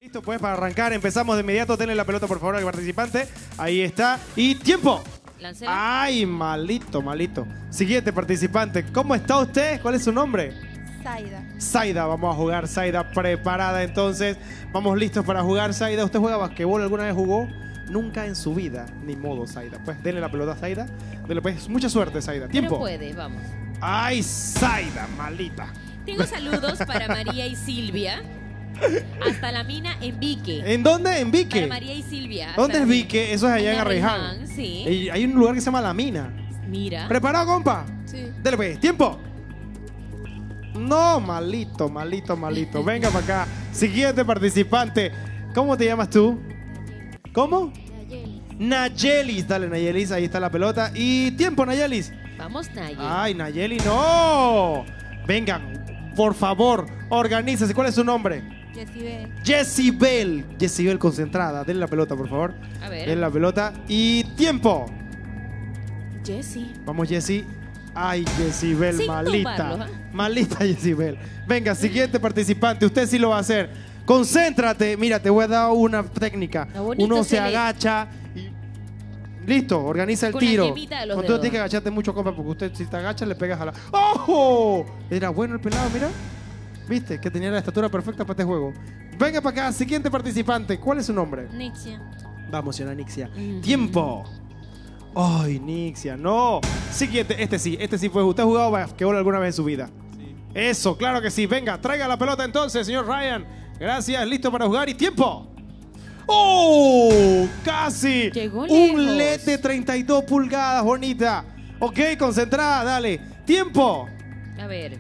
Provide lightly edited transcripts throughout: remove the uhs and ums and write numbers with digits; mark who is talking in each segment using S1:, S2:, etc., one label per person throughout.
S1: Listo, pues para arrancar empezamos de inmediato. Denle la pelota por favor al participante. Ahí está. Y tiempo.
S2: Láncela.
S1: Ay, malito, malito. Siguiente participante. ¿Cómo está usted? ¿Cuál es su nombre?
S3: Zaida.
S1: Zaida, vamos a jugar. Zaida preparada entonces. Vamos listos para jugar. Zaida, ¿usted juega basquetbol? ¿Alguna vez jugó? Nunca en su vida. Ni modo, Zaida. Pues denle la pelota a Zaida. Denle pues mucha suerte, Zaida. Tiempo.
S2: Pero puede, vamos.
S1: Ay, Zaida, malita.
S2: Tengo saludos para María y Silvia. Hasta la mina en Vique.
S1: ¿En dónde? ¿En Vique?
S2: Para María y Silvia. hasta
S1: ¿Dónde
S2: la
S1: es
S2: mina.
S1: Vique? Eso es allá en Arreján.
S2: Sí.
S1: Y hay un lugar que se llama La Mina.
S2: Mira.
S1: ¿Preparado, compa?
S3: Sí.
S1: Dele pues, tiempo. No, malito, malito, malito. Venga para acá. Siguiente participante. ¿Cómo te llamas tú? ¿Cómo? Nayelis. Dale, Nayelis, ahí está la pelota. Y tiempo, Nayelis.
S2: Vamos, Naye.
S1: Ay, Nayeli, no. Vengan, por favor, organícese. ¿Cuál es su nombre?
S3: Yesibel.
S1: Jessibel. Jessibel concentrada. Denle la pelota, por favor.
S2: A ver.
S1: Denle la pelota. Y tiempo.
S2: Jessie.
S1: Vamos, Jessy. Ay, Jessibel,
S2: Sin
S1: malita.
S2: tumbarlos, ¿eh?
S1: Malita, Jessibel. Venga, siguiente participante. Usted sí lo va a hacer. Concéntrate. Mira, te voy a dar una técnica.
S2: Lo bonito
S1: Uno
S2: se
S1: se
S2: ve.
S1: agacha y... Listo, organiza el
S2: Con la
S1: tiro.
S2: yemita de los
S1: Usted
S2: dedos.
S1: tiene que agacharte mucho, compa, porque usted si te agachas le pegas a la... ¡Ojo! Era bueno el pelado, mira. ¿Viste? Que tenía la estatura perfecta para este juego. Venga para acá, siguiente participante. ¿Cuál es su nombre?
S3: Nixia.
S1: Vamos, señora Nixia.
S2: Ujú.
S1: Tiempo. Ay, Nixia, no. Siguiente, este sí fue. ¿Usted ha jugado basquetbol alguna vez en su vida? Sí. Eso, claro que sí. Venga, traiga la pelota entonces, señor Ryan. Gracias, listo para jugar y tiempo. ¡Oh! Casi.
S2: Llegó
S1: Un
S2: lejos.
S1: LED de 32 pulgadas, bonita. Ok, concentrada, dale. Tiempo.
S2: A ver.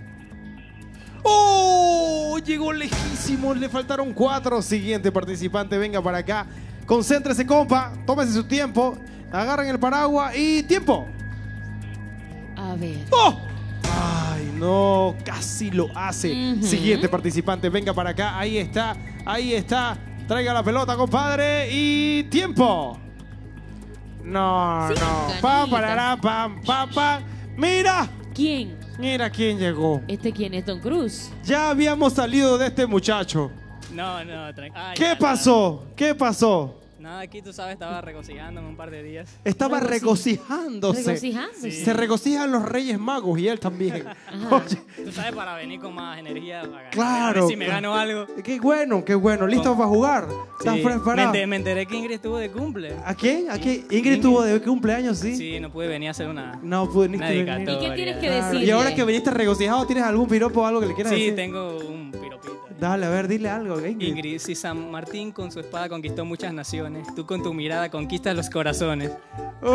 S1: ¡Oh! Llegó lejísimo, le faltaron 4. Siguiente participante, venga para acá. Concéntrese, compa. Tómese su tiempo. Agarren el paraguas y tiempo.
S2: A ver.
S1: ¡Oh! Ay, no, casi lo hace.
S2: Ujú.
S1: Siguiente participante, venga para acá. Ahí está, ahí está. Traiga la pelota, compadre. Y tiempo. No,
S2: Sí,
S1: no.
S2: ganita.
S1: Pam, parará, pam, pam, pam. Mira,
S2: ¿Quién?
S1: mira quién llegó.
S2: ¿Este quién es? Tom Cruise.
S1: Ya habíamos salido de este muchacho.
S4: No, tranquilo.
S1: ¿Qué pasó? ¿Qué pasó?
S4: Nada, aquí tú sabes, estaba regocijándome un par de días.
S1: Estaba regocijándose.
S2: Regocijándose.
S1: Se regocijan los Reyes Magos y él también.
S2: Ajá.
S1: Oye,
S4: Tú sabes, para venir con más energía. Para
S1: claro.
S4: A ver si me gano algo.
S1: Qué bueno, qué bueno. ¿Listo para jugar? ¿Estás
S4: Sí,
S1: preparado?
S4: me enteré que Ingrid estuvo de cumple.
S1: ¿A quién? ¿A quién? Ingrid tuvo de cumpleaños, ¿sí?
S4: Sí, no pude venir a hacer una
S1: No pude ni
S4: dedicatoria.
S2: ¿Y qué tienes que
S1: Claro.
S2: decirle?
S1: Y ahora que viniste regocijado, ¿tienes algún piropo o algo que le quieras
S4: Sí,
S1: decir?
S4: tengo un piropito.
S1: Dale, a ver, dile algo, Ingrid.
S4: Ingrid, si San Martín con su espada conquistó muchas naciones, tú con tu mirada conquistas los corazones.
S1: ¡Oh!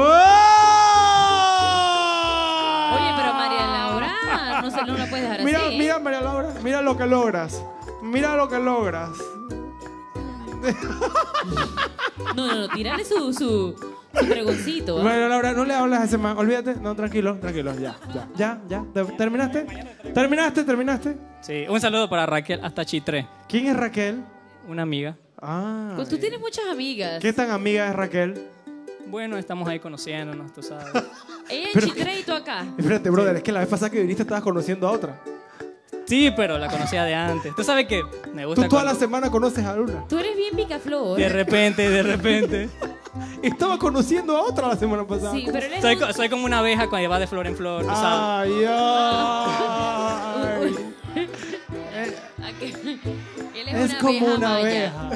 S2: Oye, pero María Laura, no la puedes dejar
S1: Mira,
S2: así. ¿eh?
S1: mira, María Laura, mira lo que logras. Mira lo que logras.
S2: No, tírale su pregoncito. ¿ah?
S1: María Laura, no le hablas a ese man. Olvídate. No, tranquilo, tranquilo. Ya. ¿Terminaste? ¿Terminaste?
S4: Sí, un saludo para Raquel hasta Chitré,
S1: ¿Quién es Raquel?
S4: una amiga.
S1: Ah.
S2: Pues tú tienes muchas amigas.
S1: ¿Qué tan amiga es Raquel?
S4: Bueno, estamos ahí conociéndonos, tú sabes.
S2: Ella en
S1: Pero-
S2: Chitré y tú acá.
S1: Espérate, brother, es que la vez pasada que viniste estabas conociendo a otra.
S4: Sí, pero la conocía de antes. Tú sabes que me gusta
S1: Tú toda la
S4: cuando-
S1: semana conoces a una.
S2: Tú eres bien picaflor.
S4: De repente.
S1: Estaba conociendo a otra la semana pasada.
S2: Sí, pero él es
S4: Soy como una abeja cuando va de flor en flor, tú sabes.
S1: Ay.
S2: Él es
S1: Es
S2: una
S1: como
S2: abeja
S1: una
S2: maya.
S1: abeja.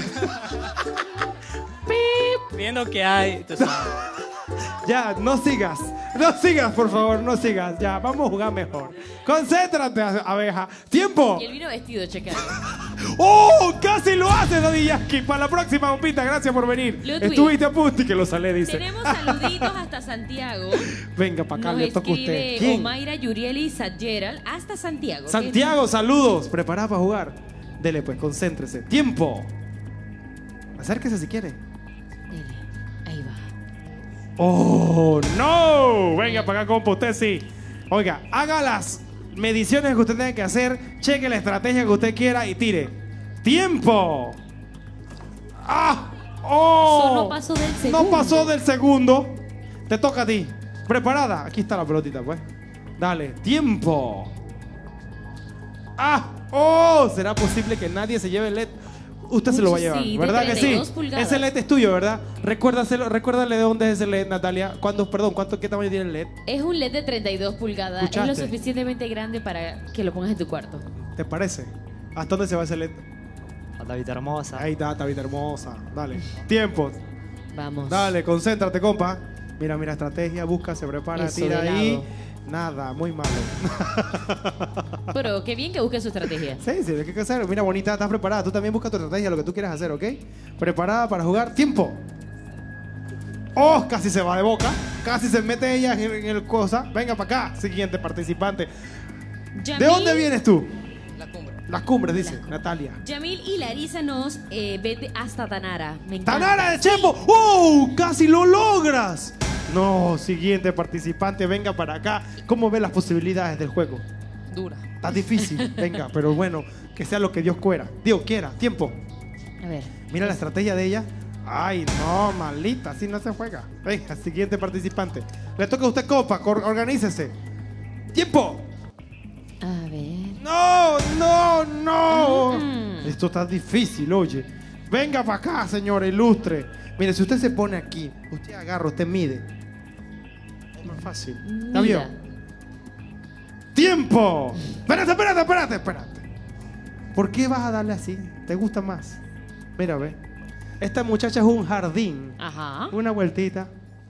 S4: Viendo que hay, tú sabes.
S1: Ya, no sigas, por favor, no sigas. Ya, vamos a jugar mejor. Concéntrate, abeja. ¡Tiempo!
S2: Y él vino vestido, checa.
S1: ¡Oh! ¡Casi lo hace, Daddy Yankee! Para la próxima, bombita, gracias por venir.
S2: Ludwig.
S1: Estuviste a punto y que lo sale, dice.
S2: Tenemos saluditos hasta Santiago.
S1: Venga, para acá,
S2: Nos
S1: le toca a usted.
S2: escribe
S1: ¿Quién?
S2: Omaira Yurieli Sadgeral hasta Santiago.
S1: Santiago, saludos. ¿Preparada para jugar? Dele, pues, concéntrese. ¡Tiempo! Acérquese si quiere.
S2: Dele, ahí va.
S1: ¡Oh, no! Venga para acá, compa, usted sí. Oiga, haga las mediciones que usted tenga que hacer, cheque la estrategia que usted quiera y tire. ¡Tiempo! ¡Ah! ¡Oh!
S2: Eso no pasó del segundo.
S1: No pasó del segundo. Te toca a ti. ¿Preparada? Aquí está la pelotita, pues. Dale. ¡Tiempo! ¡Ah! ¡Oh! ¿Será posible que nadie se lleve el LED? Usted se lo va a llevar,
S2: Sí, de
S1: ¿verdad que sí?
S2: 32 pulgadas.
S1: Ese LED es tuyo, ¿verdad? Recuérdale de dónde es ese LED, Natalia. ¿Qué tamaño tiene el LED?
S2: Es un LED de 32 pulgadas.
S1: ¿Escuchaste?
S2: Es lo suficientemente grande para que lo pongas en tu cuarto.
S1: ¿Te parece? ¿Hasta dónde se va ese LED?
S3: Tabita hermosa.
S1: Ahí está, Tabita hermosa. Dale. Tiempo.
S2: Vamos.
S1: Dale, concéntrate, compa. Mira, estrategia, busca, se prepara,
S2: Eso,
S1: tira
S2: de
S1: ahí.
S2: lado.
S1: Nada, muy malo.
S2: Pero qué bien que busque su estrategia.
S1: Sí, hay que hacer. Mira, bonita, estás preparada. Tú también busca tu estrategia, lo que tú quieras hacer, ¿ok? Preparada para jugar. Tiempo. Oh, casi se va de boca. Casi se mete ella en el cosa. Venga para acá, siguiente participante. ¿De
S2: Yamil,
S1: dónde vienes tú?
S3: La cumbre.
S1: Las cumbres, dice Natalia.
S2: Yamil y Larisa nos vete hasta Tanara. Me encanta.
S1: ¡Tanara de Chembo! ¡Oh! ¡Casi lo logras! No, siguiente participante, venga para acá. ¿Cómo ves las posibilidades del juego?
S3: Dura.
S1: Está difícil, venga, pero bueno, que sea lo que Dios quiera. Dios quiera, tiempo.
S2: A ver.
S1: Mira la estrategia de ella. Ay, no, malita, así no se juega. Venga, siguiente participante. Le toca a usted, copa, organícese. ¡Tiempo!
S2: A ver.
S1: No.
S2: Mm.
S1: Esto está difícil, oye. Venga para acá, señora ilustre. Mire, si usted se pone aquí, usted agarra, usted mide. Es más fácil. ¿Está
S2: Mira.
S1: bien? ¡Tiempo! Espérate. ¿Por qué vas a darle así? ¿Te gusta más? Mira, ve. Esta muchacha es un jardín.
S2: Ajá.
S1: Una vueltita.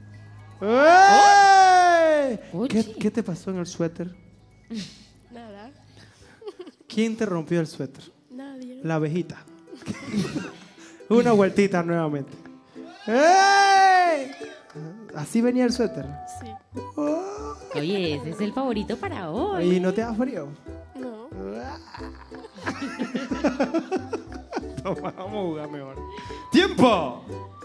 S1: ¡Ey!
S2: Oye.
S1: ¿Qué te pasó en el suéter?
S5: Nada.
S1: ¿Quién te rompió el suéter?
S5: Nadie.
S1: La abejita. Una vueltita nuevamente. ¡Ey! Así venía el suéter.
S5: Sí.
S2: Oye, ese es el favorito para hoy.
S1: ¿Y no te da frío?
S5: No.
S1: Toma, vamos a jugar mejor. ¡Tiempo!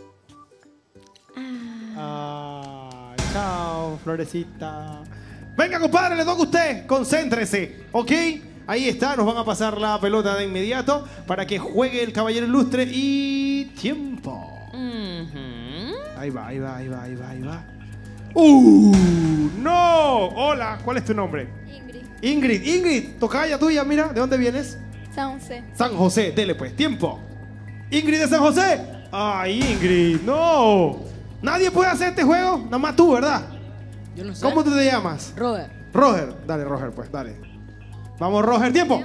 S1: Chao, florecita. Venga, compadre, le toca a usted. Concéntrese, ¿ok? Ahí está, nos van a pasar la pelota de inmediato para que juegue el caballero ilustre y... ¡Tiempo!
S2: Ujú.
S1: Ahí va. ¡No! Hola, ¿cuál es tu nombre? Ingrid, tocaya tuya, mira, ¿de dónde vienes?
S5: San José.
S1: San José, dele pues, tiempo. Ingrid de San José. Ay, Ingrid, no. Nadie puede hacer este juego, nada más tú, ¿verdad?
S3: Yo no sé.
S1: ¿Cómo tú te llamas?
S3: Robert.
S1: Roger. Dale, Roger, pues, dale. Vamos, Roger, tiempo.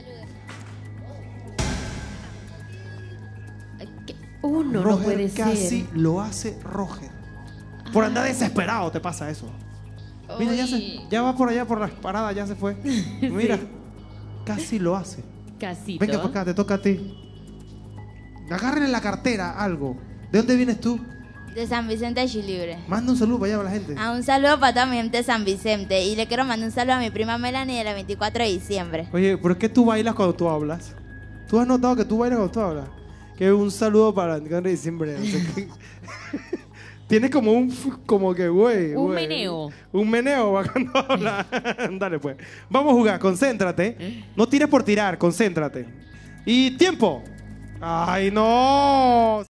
S2: Uno no
S1: Roger
S2: puede
S1: casi
S2: ser.
S1: lo hace Roger. Por andar desesperado te pasa eso. Mira, ya va por allá por las paradas, ya se fue. Mira, casi lo hace.
S2: Casito.
S1: Venga para acá, te toca a ti. Agárrenle la cartera, algo. ¿De dónde vienes tú?
S6: De San Vicente de Chilibre.
S1: Manda un saludo para allá para la gente.
S6: Un saludo para toda mi gente de San Vicente. Y le quiero mandar un saludo a mi prima Melanie del 24 de diciembre.
S1: Oye, ¿por qué tú bailas cuando tú hablas? ¿Tú has notado que tú bailas cuando tú hablas? Que un saludo para el 24 de diciembre. No sé qué. Tienes como güey.
S2: Un meneo.
S1: Un meneo va cuando habla. Dale pues. Vamos a jugar, concéntrate. No tires por tirar, concéntrate. Y tiempo. ¡Ay, no!